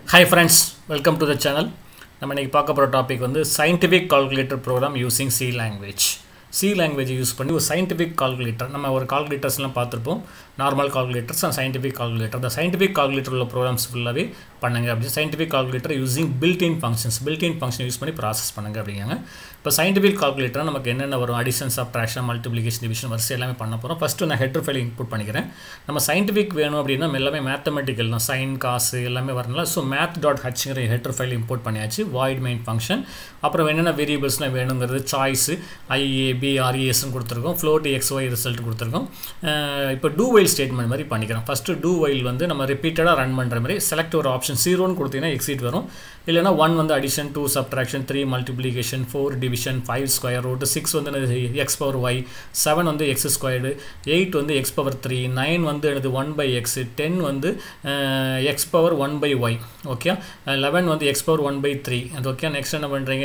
Hi friends, welcome to the channel. நம்ம இன்னைக்கு பார்க்க போற டாபிக் வந்து scientific calculator program using C language. C language use பண்ணி ஒரு scientific calculator நம்ம ஒரு calculators-லாம் பார்த்திருப்போம். Normal calculators and scientific calculator அந்த சயின்டிஃபிக் கால்குலேட்டர் உள்ள ப்ரோக்ராம்ஸ் ஃபுல்லாகவே பண்ணுங்க அப்படி scientific calculator using built in function use பண்ணி ப்ராசஸ் பண்ணுங்க அப்படிங்க. இப்போ சயின்டிஃபிக் கால்குலேட்டர் நமக்கு என்னென்ன வரும் அடிஷன் சப்ட்ராக்ஷன் மல்டிப்ளிகேஷன் டிவிஷன் வரிசை எல்லாமே பண்ண போகிறோம். ஃபஸ்ட்டு நான் ஹெட்டர் ஃபைல் இன்புட் பண்ணிக்கிறேன். நம்ம சயின்டிஃபிக் வேணும் அப்படின்னா எல்லாமே மேத்தமெட்டிக்கல் தான் சைன் காசு எல்லாமே வரணும். ஸோ math.hங்கிற ஹெட்டர் ஃபைல் இம்போர்ட் பண்ணியாச்சு வாய்ட் மெயின் ஃபங்க்ஷன். அப்புறம் என்னென்ன வேரியபிள்ஸ்லாம் வேணுங்கிறது சாய்ஸு IABRESன்னு கொடுத்துருக்கோம். ஃப்ளோட் XY ரிசல்ட் கொடுத்துருக்கோம். இப்போ டூ வைல் ஸ்டேட்மெண்ட் மாதிரி பண்ணிக்கிறோம். ஃபஸ்ட்டு டூ வைல் வந்து நம்ம ரிப்பீட்டடாக ரன் பண்ணுற மாதிரி செலக்ட் ஒரு ஆப்ஷன் 0ன்னு கொடுத்தீங்கன்னா எக்ஸிட் வரும். இல்லைனா 1 வந்து addition 2 subtraction 3 multiplication 4 division 5 square root 6 வந்து எக்ஸ் பவர் ஒய் 7 வந்து எக்ஸ் ஸ்கொயர்டு 8 வந்து எக்ஸ் பவர் 3 9 வந்து எனது 1/x 10 வந்து எக்ஸ் பவர் 1/y ஓகே 11 வந்து எக்ஸ் பவர் 1/3 அது ஓகே. நெக்ஸ்ட் என்ன பண்ணுறீங்க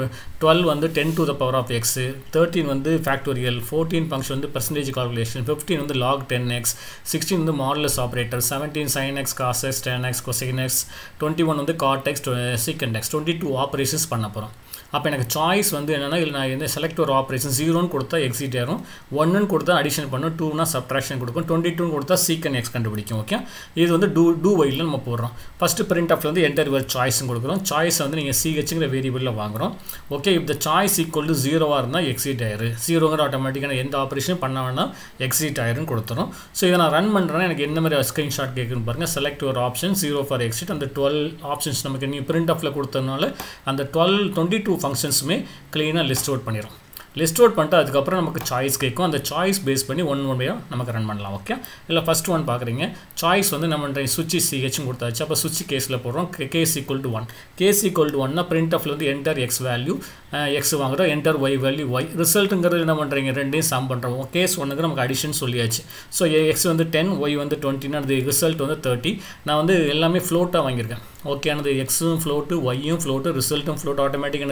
12 வந்து 10 to the power of x 13 வந்து ஃபேக்டோரியல் 14 ஃபங்க்ஷன் வந்து பெர்சன்டேஜ் கால்குலேஷன் 15 வந்து log 10x 16 வந்து modulus operator 17 sin x cos x tan x cosine x 21 வந்து cot x secant x 22 operations பண்ண போகிறோம். அப்போ எனக்கு சாய்ஸ் வந்து என்னென்னா இல்லை நான் என்ன செலக்ட் ஒரு ஆப்ரேஷன் 0ன்னு கொடுத்தா எக்ஸிட் ஆகும் 1ன்னு கொடுத்தா அடிஷன் பண்ணும் 2னா சப்ட்ராக்ஷன் கொடுக்கும் 22ன்னு கொடுத்தா சீக்கன் எக்ஸ் கண்டுபிடிக்கும் ஓகே. இது வந்து டூ வைலில் நம்ம போடுறோம். ஃபஸ்ட்டு பிரிண்ட் ஆஃப்ல வந்து என்டர் யுவர் சாய்ஸ்ன்னு கொடுக்குறோம். சாய்ஸை வந்து நீங்கள் CHங்கிற வேரியபிளில் வாங்குகிறோம் ஓகே. இப்போ சாய்ஸ் ஈக்குவல் டு 0வாக இருந்தால் எக்ஸிட் ஆயிரு 0ங்கிற ஆட்டோமேட்டிக்கான எந்த ஆப்ரேஷனும் பண்ண வேணால் எக்ஸிட் ஆயிருன்னு கொடுத்துரும். ஸோ இதை நான் ரன் பண்ணுறேன்னா எனக்கு என்ன மாதிரி ஸ்க்ரீன்ஷாட் கேட்குன்னு பாருங்கள். செலக்ட் ஒரு ஆப்ஷன் 0 ஃபார் எக்ஸிட் அந்த 12 ஆப்ஷன்ஸ் நமக்கு நீ பிரிண்ட் ஆஃப்ல கொடுத்ததுனால அந்த 22 ஃபங்க்ஷன்ஸுமே க்ளீனாக லிஸ்ட் அவுட் பண்ணிடும். லிஸ்ட் அவுட் பண்ணிட்டு அதுக்கப்புறம் நமக்கு சாய்ஸ் கேட்கும். அந்த சாய்ஸ் பேஸ் பண்ணி ஒன் நமக்கு ரன் பண்ணலாம் ஓகே. இல்லை ஃபஸ்ட் ஒன் பார்க்குறீங்க சாய்ஸ் வந்து நம்ம சுவிட்ச் CHன்னு கொடுத்தாச்சு. அப்போ சுவிட்ச் கேஸில் போடுறோம் case equal to 1 case equal to 1னா பிரிண்ட் ஆஃப்ல வந்து என்டர் எக்ஸ் வேல்யூ எக்ஸ் வாங்குறோம் என்டர் ஒய் வேல்யூ ஒய் ரிசல்ட்டுங்கிறது என்ன பண்ணுறீங்க ரெண்டையும் சம் பண்ணுறோம். கேஸ் ஒன்றுக்கு நமக்கு அடிஷன் சொல்லியாச்சு. ஸோ எக்ஸ் வந்து 10 ஒய் வந்து 20னா அது ரிசல்ட் வந்து 30. நான் வந்து எல்லாமே ஃப்ளோட்டாக வாங்கியிருக்கேன் ஓகே. அந்த எக்ஸும் ஃப்ளோட்டு ஒய்யும் ஃப்ளோட்டு ரிசல்ட்டும் ஃப்ளோட் ஆட்டோமேட்டிக்கான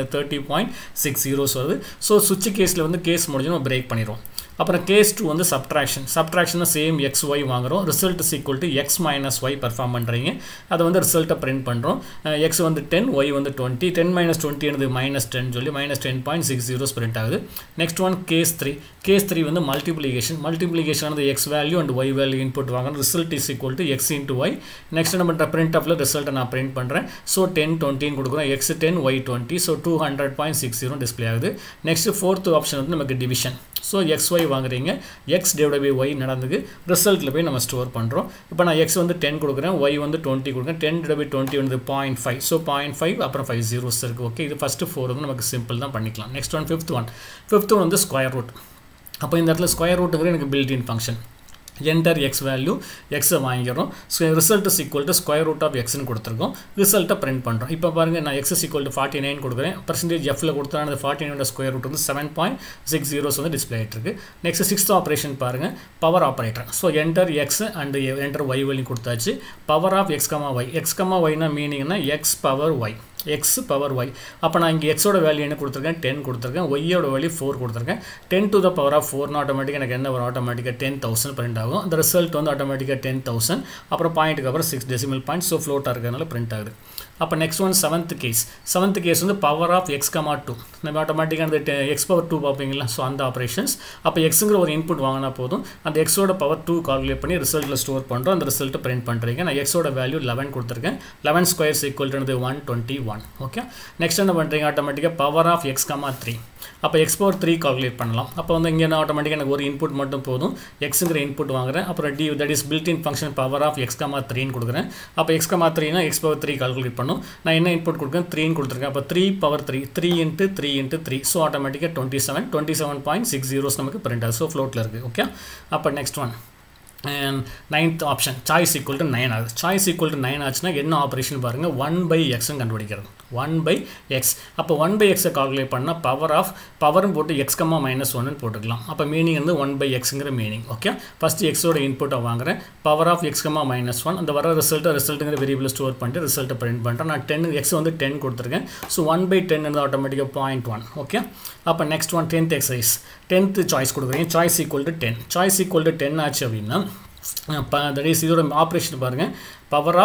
30.60 வருது. ஸோ சுவிட்ச் கேஸில் வந்து கேஸ் முடிஞ்சு நம்ம பிரேக் பண்ணிடுவோம். அப்புறம் கேஸ் 2 வந்து சப்ட்ராக்ஷன் சேம் எக்ஸ் ஒய் வாங்குகிறோம். Result equal to x minus y perform பண்ணுறீங்க. அதை வந்து ரிசல்ட்டை பிரிண்ட் பண்ணுறோம். எக்ஸ் வந்து 10 ஒய் வந்து 20 10 - 20 எனது -10 சொல்லி -10.60 பிரிண்ட் ஆகுது. நெக்ஸ்ட் ஒன் கேஸ் 3 வந்து மல்டிப்ளிகேஷன் ஆனது x value and y value input வாங்கணும். Result equal to x into y. Next என்ன பண்ணுற பிரிண்ட் ஆஃப்ல ரிசல்ட்டை நான் பிரிண்ட் பண்ணுறேன். ஸோ 10 20ன்னு கொடுக்குறோம் எக்ஸ் 10 ஒய் 20 ஸோ 200.60 டிஸ்பிளே ஆகுது. நெக்ஸ்ட் ஃபோர்த் ஆப்ஷன் வந்து நமக்கு டிவிஷன். ஸோ XY வாங்குறீங்க x டிவைட் பை y நடந்துக்கு ரிசல்ட்டில் போய் நம்ம ஸ்டோர் பண்ணுறோம். இப்போ நான் x வந்து 10 கொடுக்குறேன் y வந்து 20 கொடுக்குறேன் 10 டிவைட் பை 20 வந்து 0.5 ஸோ 0.5 அப்புறம் 5 zeros இருக்குது ஓகே. இது ஃபஸ்ட்டு 4 வந்து நமக்கு சிம்பிள் தான் பண்ணிக்கலாம். நெக்ஸ்ட் ஒன் ஃபிஃப்த் ஒன் வந்து ஸ்கொயர் ரூட். அப்போ இந்த இடத்துல ஸ்கொயர் ரூட்டுங்கிற எனக்கு built in function enter x value எக்ஸை வாங்கிக்கிறோம். Result equal to square root of எக்ஸ்ன்னு கொடுத்துருக்கோம். ரிசல்ட்டை பிரிண்ட் பண்ணுறோம். இப்போ பாருங்கள் நான் எக்ஸ் ஈக்குவல் டு 49 கொடுக்குறேன். பர்சன்டேஜ் எஃப்ல கொடுத்தா அந்த 49 ஸ்கொயர் ரூட் வந்து 7.60 வந்து டிஸ்பிளே ஆகிட்டு இருக்கு. நெக்ஸ்ட் சிக்ஸ்த் ஆப்ரேஷன் பாருங்கள் power operator. So enter x and enter y value கொடுத்தாச்சு. பவர் ஆஃப் எக்ஸ் கமா ஒய்னா மீனிங்னா x power y x power y. அப்போ நான் இங்கே எக்ஸோட வேல்யூ என்ன கொடுத்துருக்கேன் 10 கொடுத்துருக்கேன். ஒய்யோட வேல்யூ 4 கொடுத்துருக்கேன். 10 to the power of 4 ஆட்டோமேட்டிக்காக எனக்கு என்ன வரும் ஆட்டோமேட்டிக்காக 10,000 பிரிண்ட் ஆகும். அந்த ரிசல்ட் வந்து ஆட்டோமேட்டிக்காக 10,000 அப்புறம் பாயிண்ட்டுக்கு அப்புறம் 6 decimal points ஸோ ஃப்ளோட்டாக இருக்கிறதுனால பிரிண்ட் ஆகுது. அப்போ நெக்ஸ்ட் ஒன் செவன்த் கேஸ் வந்து பவர் ஆஃப் எக்ஸ் கமா 2 நம்ம ஆட்டோமேட்டிக்காக அந்த எக்ஸ் பவர் 2 பார்ப்பீங்களா ஸோ அந்த ஆப்ரேஷன்ஸ். அப்போ எக்ஸுங்கிற ஒரு இன்புட் வாங்கினா போதும் அந்த எக்ஸோட பவர் 2 கால்குலேட் பண்ணி ரிசல்ட்டில் ஸ்டோர் பண்ணுறோம். அந்த ரிசல்ட்டை பிரிண்ட் பண்ணுறீங்க. நான் எக்ஸோட வேல்யூ 11 கொடுத்துருக்கேன். 11 squares equal to 121 okay. Next என்ன பண்ணுறீங்க ஆட்டோமேட்டிக்காக பவர் ஆஃப் எக்ஸ் கமா 3 அப்போ எக்ஸ் பவர் 3 கால்குலேட் பண்ணலாம். அப்போ வந்து இங்கே நான் ஆட்டோமேட்டிக்காக எனக்கு ஒரு இன்புட் மட்டும் போதும் எக்ஸுங்கிற இன்புட் வாங்குறேன். அப்புறம் that is built in function power of x comma 3ன்னு கொடுக்குறேன். அப்போ எக்ஸ் கமா 3னா எக்ஸ் பவர் 3 கால்குலேட் பண்ணும். நான் என்ன இன்புட் கொடுக்குறேன் 3ன்னு கொடுத்துருக்கேன். அப்போ 3 பவர் 3 into 3 ஸோ ஆட்டோமேட்டிக்காக 27.60 நமக்கு பிரிண்ட் ஆகுது. ஸோ ஃப்ளோட்டில் இருக்குது ஓகே. அப்போ next one ninth option choice equal to 9 ஆகுது. சாய்ஸ் ஈக்குவல் டு 9 ஆச்சுன்னா என்ன ஆப்ரேஷன் பாருங்கள் 1/xன்னு கண்டுபிடிக்கிறது 1/x. அப்போ 1/xை கால்குலேட் பண்ணால் பவர்னு போட்டு எக்ஸ் கம்மா -1ன்னு போட்டுக்கலாம். அப்போ மீனிங் வந்து 1/xங்கிற மீனிங் ஓகே. ஃபஸ்ட்டு எக்ஸோட இன்புட்டை வாங்குறேன் பவர் ஆஃப் எக்ஸ் கம்மா -1 அந்த வர ரிசல்ட்டுங்கிற வேரியபிள் ஸ்டோர் பண்ணிட்டு ரிசல்ட்டை பிரிண்ட் பண்ணுறேன். நான் 10 எக்ஸ் வந்து 10 கொடுத்துருக்கேன். ஸோ 1/10 வந்து ஆட்டோமேட்டிக்காக 0.1 ஓகே. அப்போ next one 10th exercise 10th choice கொடுக்குறீங்க. சாய்ஸ் ஈக்குவல் டு 10 ஆச்சு அப்படின்னா that is இதோட ஆப்ரேஷன் பாருங்கள் power of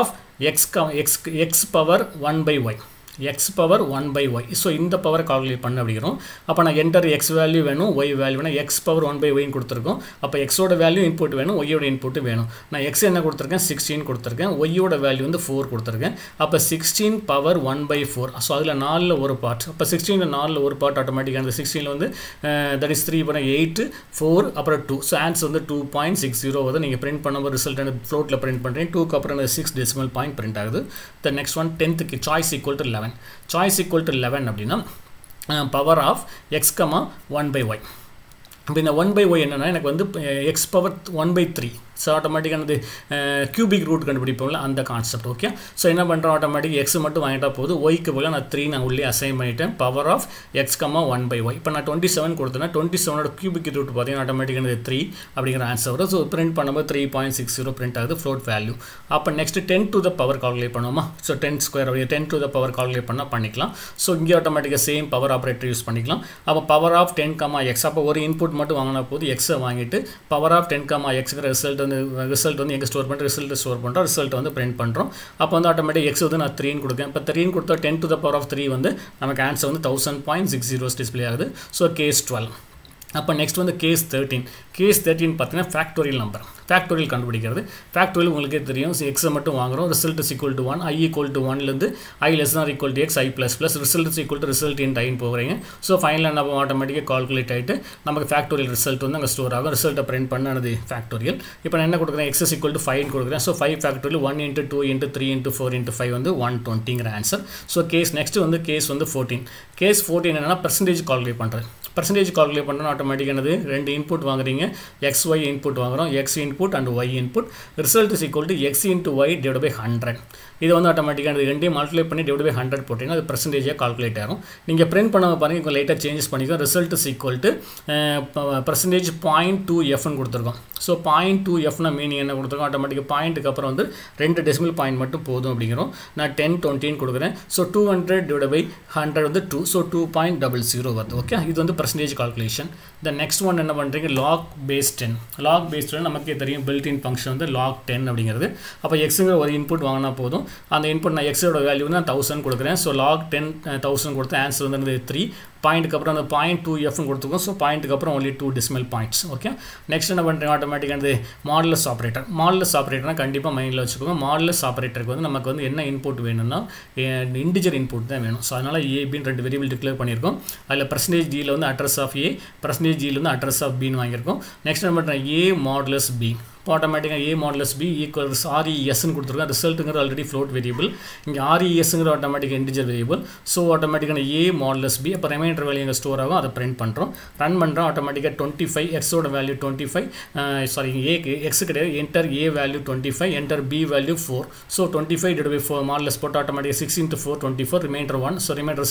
x power 1 by y x power 1 by y. So இந்த பவர் கால்குலேட் பண்ண அப்படிங்கிறோம். அப்போ நான் என்டர் x வேல்யூ வேணும், y வேல்யூ வேணும். x பவர் 1 by y கொடுத்துருக்கோம். அப்போ xோட வேல்யூ இன்புட் வேணும், yயோட இன்புட் வேணும். நான் x என்ன கொடுத்துருக்கேன், 16 கொடுத்துருக்கேன். yயோட வேல்யூ வந்து 4 கொடுத்துருக்கேன். அப்போ 16 பவர் 1 by 4. ஸோ அதில் 4ல் ஒரு பார்ட். அப்போ 16ல் 4ல் ஒரு பார்ட் ஆட்டோமேட்டிக்காக அந்த 16ல் வந்து தட் இஸ் 3 பண்ண 8 4 அப்புறம் 2. ஸோ ஆன்சர் வந்து 2.60 வந்து நீங்கள் பிரிண்ட் பண்ணும்போது ரிசல்ட் வந்து ஃப்ளோட்டில் பிரிண்ட் பண்ணுறீங்க. 2க்கு அப்புறம் 6 டெசிமல் பாயிண்ட் பிரிண்ட் ஆகுது. The next one 10th choice equal to 11. Choice equal to 11 அப்படின்னா power of x, 1 by y. இப்போ இந்த 1 by y என்னன்னா எனக்கு வந்து x பவர் 1 by 3. ஸோ ஆட்டோமேட்டிக்கானது கியூபிக் ரூட் கண்டுபிடிப்போம்ல அந்த கான்செப்ட். ஓகே, ஸோ என்ன பண்ணுறோம், ஆட்டோமேட்டிக் எக்ஸ் மட்டும் வாங்கிட்டா போதும். ஒய்க்கு போல நான் 3 நான் உள்ளே அசைன் பண்ணிட்டேன். Power of x, 1 by y. இப்போ நான் 27 கொடுத்தேன்னா 27ஓட கியூபிக் ரூட் பார்த்தீங்கன்னா ஆட்டோமேட்டிக்கானது 3 அப்படிங்கிற ஆன்சர் வரும். ஸோ பிரிண்ட் பண்ணும்போது 3.60 பிரிண்ட் ஆகுது ஃப்ளோட் வேல்யூ. அப்போ next 10 to the power calculate பண்ணுவோமா. So 10 square 10 to the power calculate பண்ணால் பண்ணிக்கலாம். ஸோ இங்கே ஆட்டோமேட்டிக்காக சேம் பவர் ஆப்ரேட்டர் யூஸ் பண்ணிக்கலாம். அப்போ பவர் ஆஃப் 10, x. அப்போ ஒரு இன்புட் மட்டும் வாங்கினா போது எக்ஸை வாங்கிட்டு பவர் ஆஃப் 10, xங்கிற ரிசல்ட் வந்து எங்கே ஸ்டோர் பண்ணுறோம், ரிசல்ட் வந்து பிரிண்ட் பண்ணுறோம். அப்போ வந்து ஆட்டோமேட்டிக் எக்ஸ் வந்து நான் 3 கொடுக்கேன். இப்போ 3 கொடுத்தா 10 to the power of 3 வந்து நமக்கு ஆன்சர் வந்து 1000.60 டிஸ்பிளே ஆகுது. So case 12. அப்போ நெக்ஸ்ட் வந்து கேஸ் 13. கேஸ் 13 பார்த்தீங்கன்னா ஃபேக்டோரியல் நம்பர். ஃபேக்டோரியல் கண்டுபிடிக்கிறது. ஃபேக்டோரியல் உங்களுக்கே தெரியும், எக்ஸை மட்டும் வாங்குறோம். Result is equal to 1, i equal to 1லேருந்து i less or equal to x, i plus result is equal to result in ஐன்னு போகிறீங்க. ஸோ ஃபைனலாக நம்ம ஆட்டோமேட்டிக்காக கால்குலேட் ஆகிட்டு நமக்கு ஃபேக்டோரியல் ரிசல்ட் வந்து அங்கே ஸ்டோர் ஆகும். ரிசல்ட்டை பிரிண்ட் பண்ணது ஃபேக்டோரியல். இப்போ நான் என்ன கொடுக்குறேன், x இஸ் ஈக்குவல் டு 5 கொடுக்குறேன். ஸோ 5 ஃபேக்டோரியல் 1 × 2 × 3 × 4 × 5 வந்து 120ங்கிற ஆன்சர். ஸோ கேஸ் நெக்ஸ்ட் வந்து கேஸ் வந்து 14. கேஸ் 14 என்னென்னா பர்சன்டேஜ் கால்குலேட் பண்ணுறது. பர்சன்டேஜ் கால்குலேட் பண்ணணும். ஆட்டோமேட்டிக்காக என்னது, 2 இன்புட் வாங்குறீங்க. xy இன்புட் வாங்குறோம், x input and y input. Result is equal to x × y divide by 100. இது வந்து ஆட்டோமேட்டிக்காக ரெண்டையும் மல்டிப்ளை பண்ணி டிவைட் பை 100 போட்டிங்கன்னா அது பர்சன்டேஜாக கால்குலேட் ஆகும். நீங்கள் பிரிண்ட் பண்ண பாருங்கள், இப்போ லைட்டாக சேஞ்சஸ் பண்ணிக்கோ. Result is equal to percentage 0.2f கொடுத்துருக்கோம். ஸோ 0.2fனா மீனிங் என்ன கொடுத்துருக்கோம், ஆட்டோமேட்டிக்காக பாயிண்ட்டுக்கு அப்புறம் வந்து 2 டெசிமல் பாயிண்ட் மட்டும் போதும் அப்படிங்கிறோம். நான் 10 20 கொடுக்குறேன். ஸோ 200 டிவைட் பை 100 வந்து 2. ஸோ 2.00 வருது. ஓகே, இது வந்து percentage calculation. The next one என்ன பண்ணுறீங்க, லாக் பேஸ் 10. லாக் பேஸ் 10 நமக்கே தெரியும், பில்ட் இன் ஃபங்க்ஷன் வந்து லாக் 10 அப்படிங்கிறது. அப்போ எக்ஸுங்கிற ஒரு இன்புட் வாங்கினா போதும். அந்த இன்புட் நான் எக்ஸோட வேல்யூ வந்து நான் 1000 கொடுக்குறேன். ஸோ லாக் 10 1000 கொடுத்து ஆன்சர் வந்து 3. பாயிண்ட்டுக்கு அப்புறம் அந்த 0.2f கொடுத்துருக்கோம். ஸோ பாயிண்ட்டுக்கு அப்புறம் only 2 decimal points. Okay, next என்ன பண்ணுறீங்க, ஆட்டோமேட்டிக்காக மாடுலஸ் ஆப்ரேட்டர். மாடுலஸ் ஆப்ரேட்டர்னா கண்டிப்பாக மைண்டில் வச்சுக்கோங்க. மாடுலஸ் ஆப்ரேட்டருக்கு வந்து நமக்கு வந்து என்ன இன்புட் வேணும்னா இன்டிஜர் இன்புட் தான் வேணும். ஸோ அதனால் ஏபின்னு 2 வேரியபிள் டிக்ளேர் பண்ணியிருக்கோம். அதில் பர்சன்டேஜ் டியில் வந்து அட்ரஸ் ஆஃப் ஏ, பர்சன்டேஜ் டியில் வந்து அட்ரஸ் ஆஃப் பின்னு வாங்கியிருக்கோம். நெக்ஸ்ட் என்ன பண்ணுறேன், ஏ மாடுலஸ் பி. இப்போ ஆட்டோமேட்டிக்காக ஏ மாடுலஸ் பி ஈக்குவல்ஸ் RESன்னு கொடுத்துருக்கோம். ரிசல்ட்டுங்கிற ஆல்ரெடி ஃப்ளோட் வேரியபிள். இங்கே RESங்கிற ஆட்டோமேட்டிக் இன்டிஜர் வேரியபிள். ஸோ ஆட்டோமேட்டிக்கான ஏ மாடுலஸ் பி. அப்போ ரிமைண்டர் வேல்யூ எங்கே ஸ்டோர் ஆகும், அதை பிரிண்ட் பண்ணுறோம். ரன் பண்ணுறோம். ஆட்டோமேட்டிக்காக 25, எக்ஸோட வேல்யூ 25, சாரி ஏக்கு எக்ஸ் கிடையாது, enter A value 25, enter B value 4. So 25 divide by 4 modulus போட்டு ஆட்டோமேட்டிக்காக 6 × 4 24, ரிமைண்டர் 1. ஸோ ரிமைண்டர்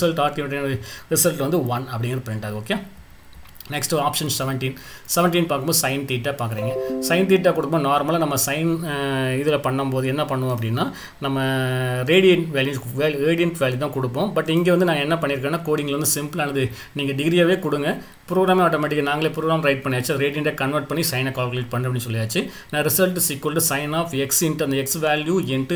ரிசல்ட் வந்து 1 அப்படிங்கிற பிரிண்ட் ஆகும். ஓகே, நெக்ஸ்ட் ஆப்ஷன் 17 பார்க்கும்போது சைன் தீட்டா பார்க்குறீங்க. சைன் தீட்டா கொடுக்கும்போது நார்மலாக நம்ம சைன் இதில் பண்ணும்போது என்ன பண்ணுவோம் அப்படின்னா, நம்ம ரேடியன்ட் வேல்யூ தான் கொடுப்போம். பட் இங்கே வந்து நான் என்ன பண்ணியிருக்கேன்னா, கோடிங்கில் வந்து சிம்பிளானது, நீங்கள் டிகிரியாகவே கொடுங்க, ப்ரோக்ராமே ஆட்டோமேட்டிக்காக நாங்களே ப்ரோக்ராம் ரைட் பண்ணியாச்சு. ரேடியண்ட்டை கன்வெர்ட் பண்ணி சைனை கால்குலேட் பண்ண அப்படின்னு சொல்லியாச்சு. நான் result is equal to sine of x into அந்த x value into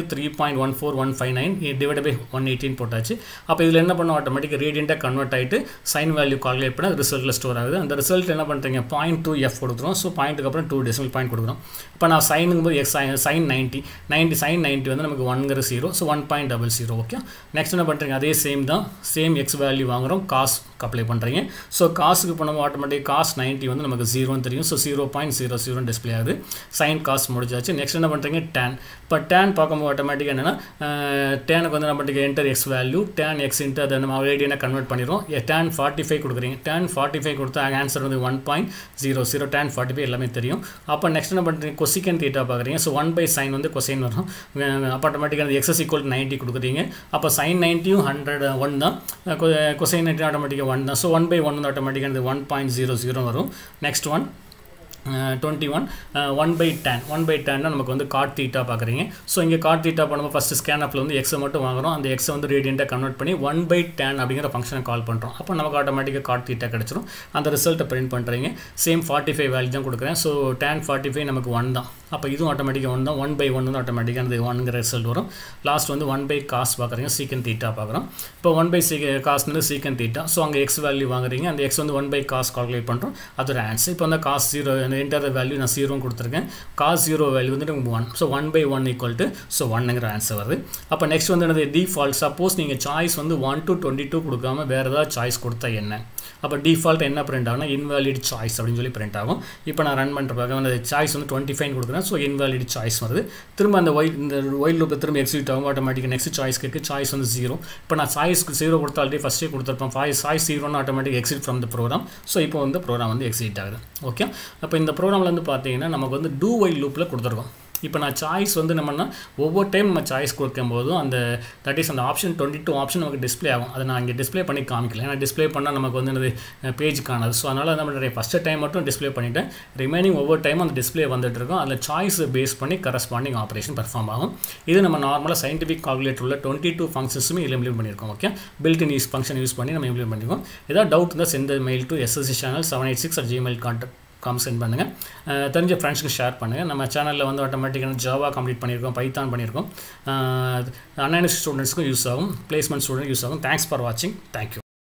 3.14159 divide by 118 போட்டாச்சு. அப்போ இதில் என்ன பண்ணோம், ஆட்டோமேட்டிக்காக ரேடியண்ட்டை கன்வெர்ட் ஆகிட்டு சைன் வேல்யூ கால்குலேட் பண்ண ரிசல்ட்டில் ஸ்டோர் ஆகுது. அந்த ரிசல்ட் என்ன பண்ணுறீங்க, 0.2f கொடுக்குறோம். ஸோ பாயிண்ட்டுக்கு அப்புறம் 2 டெசிமல் பாயிண்ட் கொடுக்குறோம். இப்போ நான் சைனுங்கும்போது சைன் 90 சைன் 90 வந்து நமக்கு 1ங்கிற 0. ஸோ 1.00. ஓகே, நெக்ஸ்ட் என்ன பண்ணுறீங்க, அதே சேம் தான், சேம் எக்ஸ் வேல்யூ வாங்குகிறோம், காஸ் அப்ளை பண்ணுறீங்க. ஸோ காசுக்கு நம்ம ஆட்டோமேட்டிக் காஸ் 90 வந்து நமக்கு 0ன்னு தெரியும். ஸோ 0.00 டிஸ்பிளே ஆகுது. சைன் காஸ் முடிஞ்சாச்சு. நெக்ஸ்ட் என்ன பண்ணுறீங்க, டேன். இப்போ டேன் பார்க்கும்போது ஆட்டோமேட்டிக்காக என்னென்னா, டேனுக்கு வந்து நம்ம enter x value, tan x into அதை நம்ம ரேடியனை கன்வெர்ட் பண்ணிடுறோம். டேன் 45 கொடுக்குறீங்க. டேன் 45 கொடுத்தா ஆன்சர் வந்து 1.00. டேன் 45 எல்லாமே தெரியும். அப்போ நெக்ஸ்ட் என்ன பண்ணுறீங்க, கொசிகன் தீட்டா பார்க்குறீங்க. ஸோ 1/sin வந்து கொசைன் வரும். அப்போ ஆட்டோமேட்டிக்காக எக்ஸ் ஈக்குவல் 90 கொடுக்குறீங்க. அப்போ சைன் 90 101 தான், கொசைன் 90 ஆட்டோமேட்டிக்காக 1 தான். ஸோ 1/1 வந்து ஆட்டோமேட்டிக்காக 1.00 வரும். Next one 21 1/tan. 1/tan நமக்கு வந்து காட் தீட்டா பார்க்குறீங்க. ஸோ இங்கே காட் தீட்டா பண்ணும்போது ஃபஸ்ட்டு ஸ்கேன் வந்து எக்ஸை மட்டும் வாங்குறோம். அந்த எக்ஸை வந்து ரேடியண்ட்டாக கன்வெர்ட் பண்ணி 1/tan அப்படிங்கிற ஃபங்க்ஷனை கால் பண்ணுறோம். அப்போ நமக்கு ஆட்டோமேட்டிக்காக காட் தீட்டா கிடச்சிரும். அந்த ரிசல்ட்டை பிரிண்ட் பண்ணுறீங்க. சேம் 45 வேல்யூ தான் கொடுக்குறேன். ஸோ tan 45 நமக்கு 1 தான். அப்போ இதுவும் ஆட்டோமேட்டிக்காக 1 தான் 1/1 வந்து ஆட்டோமேட்டிக்காக அந்த 1ங்கிற ரிசல்ட் வரும் லாஸ்ட் வந்து 1/cos பார்க்குறீங்க சீக்கன் தீட்டா பார்க்குறோம் இப்போ 1/cosனு சீக்கன் தீட்டா ஸோ அங்கே எக்ஸ் வேல்யூ வாங்குறீங்க அந்த எக்ஸ் வந்து 1/cos கால்குலேட் பண்ணுறோம் அதோட ஆன்சர் இப்போ வந்து cos 0 அந்த என்டர் வேல்யூ நான் 0 கொடுத்துருக்கேன் cos 0 வேல்யூ வந்துட்டு 1 ஸோ 1/1 ஈக்குவல் டு ஸோ 1ங்கிற ஆன்சர் வருது அப்போ நெக்ஸ்ட் வந்து என்னது டிஃபால்ட் சப்போஸ் நீங்கள் சாய்ஸ் வந்து 1 to 22 கொடுக்காம வேறு ஏதாவது சாய்ஸ் கொடுத்தா என்ன அப்போ டிஃபால்ட் என்ன பிரிண்ட் ஆகும்னா இன்வாலிட் சாய்ஸ் அப்படின்னு சொல்லி பிரிண்ட் ஆகும் இப்போ நான் ரன் பண்ணுறப்பாக அந்த சாய்ஸ் வந்து 25 கொடுக்குறேன் ஸோ இன்வாலிட் சாய்ஸ் வருது திரும்ப அந்த இந்த ஒயில் லூப்பில் திரும்ப எக்ஸிக்யூட் ஆகும் ஆட்டோமேட்டிக் நெக்ஸ்ட் சாய்ஸ் கேட்கு சாய்ஸ் வந்து 0 இப்போ நான் சாய்ஸ்க்கு 0 கொடுத்தா ஆல்ரெடி ஃபஸ்ட்டே கொடுத்துருப்பேன் சாய்ஸ் 0ன்னு automatic exit from the program so இப்போ வந்து ப்ரோக்ராம் வந்து எக்ஸிட் ஆகுது ஓகே அப்போ இந்த ப்ரோக்ராமில் வந்து பார்த்தீங்கன்னா நமக்கு வந்து டூ ஒயில் லூப்பில் கொடுத்துருக்கோம் இப்போ நான் சாய்ஸ் வந்து நம்மனா ஒவ்வொரு டைம் நம்ம சாய்ஸ் கொடுக்கும்போதும் அந்த தட் இஸ் அந்த ஆப்ஷன் 22 ஆப்ஷன் நமக்கு டிஸ்பிளே ஆகும் அதை நான் இங்கே டிஸ்பிளே பண்ணி காமிக்கல ஏன்னா டிஸ்பிளே பண்ணால் நமக்கு வந்து என்னது பேஜ் காணாது ஸோ அதனால் நம்ம நிறைய ஃபஸ்ட்டு டைம் மட்டும் டிஸ்பிளே பண்ணிவிட்டேன் ரிமைனிங் ஒவ்வொரு டைமும் அந்த டிஸ்பிளே வந்துட்டு இருக்கும் அதில் சாய்ஸ் பேஸ் பண்ணி கரஸ்பாண்டிங் ஆப்ரேஷன் பர்ஃபார்ம் ஆகும் இது நம்ம நார்மலாக சயின்டிஃபிக் கால்குலேட்டர் உள்ள 22 ஃபங்க்ஷன்ஸுமே இதில் இம்ப்ளிமெண்ட் பண்ணியிருக்கோம் okay built in function use பண்ணி நம்ம இம்ப்ளிமெண்ட் பண்ணியிருக்கோம் ஏதாவது டவுட் இருந்தால் send mail to SSC channel 786@gmail.com send பண்ணுங்கள் தெரிஞ்ச ஃப்ரெண்ட்ஸ்க்கு ஷேர் பண்ணுங்கள் நம்ம சேனலில் வந்து ஆட்டோமேட்டிக்கான ஜாவா கம்ப்ளீட் பண்ணியிருக்கோம் பைத்தான் பண்ணியிருக்கோம் அன்அனிஸ்ட் ஸ்டூடெண்ட்ஸ்க்கும் யூஸ் ஆகும் பிளேஸ்மெண்ட் ஸ்டூடெண்ட் யூஸ் ஆகும் தேங்க்ஸ் ஃபார் வாட்சிங் தேங்க்யூ